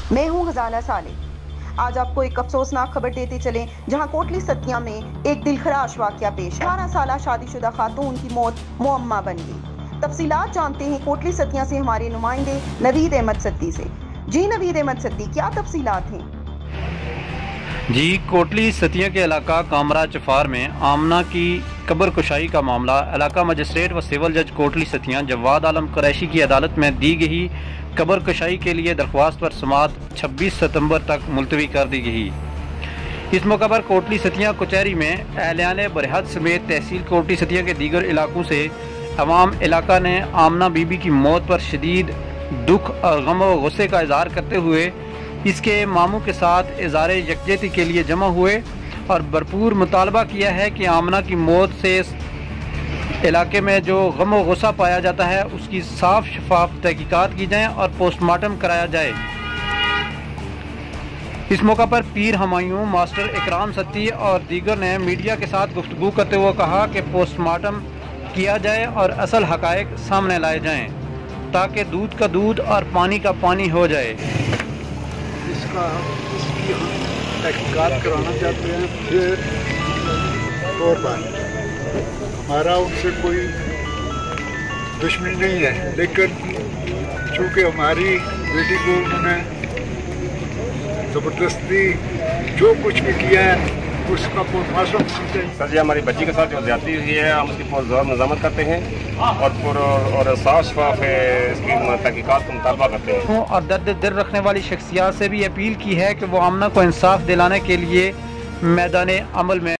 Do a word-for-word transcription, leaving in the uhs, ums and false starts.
मैं हूं खजाना साले। आज आपको एक अफसोसनाक खबर देते चलें, जहां कोटली सतिया में एक दिलखराश वाकया पेश। अठारह साल शादीशुदा खातून की मौत मुअम्मा बन गई। तफसीलात जानते हैं कोटली सतिया से हमारे नुमाइंदे नवीद अहमद सत्ती से। जी नवीद अहमद सत्ती, क्या तफसीलात हैं? जी, कोटली सतिया के इलाका कामरा चफार में आमना की कब्र कुशाई का मामला इलाका मजिस्ट्रेट व सिविल जज कोटली सतिया जवाद आलम कुरैशी की अदालत में दी गई कब्र कुशाई के लिए दरख्वास्त पर समात छब्बीस सितंबर तक मुलतवी कर दी गई। इस मौका पर कोटली सतिया कचहरी में एहलियान बरहद समेत तहसील कोटली सतिया के दीगर इलाकों से अवाम इलाका ने आमना बीबी की मौत पर शदीद दुख और गम व गुस्से का इजहार करते हुए इसके मामू के साथ इज़हार यकजहती के लिए जमा हुए और भरपूर मुतालबा किया है कि आमना की मौत से इलाके में जो गम व गुस्सा पाया जाता है उसकी साफ शफाफ तहकीकात की जाए और पोस्टमार्टम कराया जाए। इस मौका पर पीर हमायूं, मास्टर इकराम सत्ती और दीगर ने मीडिया के साथ गुफ्तगू करते हुए कहा कि पोस्टमार्टम किया जाए और असल हकायक सामने लाए जाएं ताकि दूध का दूध और पानी का पानी हो जाए। इसका इसकी तहकीकात कराना चाहते हैं। फिर तौर पर हमारा उनसे कोई दुश्मनी नहीं है, लेकिन चूँकि हमारी बेटी को उन्होंने ज़बरदस्ती जो कुछ भी किया है उसका पोस्टमार्टम सर जी, हमारी बच्ची के साथ जो ज्यादती हुई है हम उसकी पुरज़ोर मज़म्मत करते हैं और पुर और साफ शफाफ इसकी तहकीकात का मुतालबा करते हैं और दर्द दिल रखने वाली शख्सियात से भी अपील की है कि वो आमना को इंसाफ दिलाने के लिए मैदान अमल में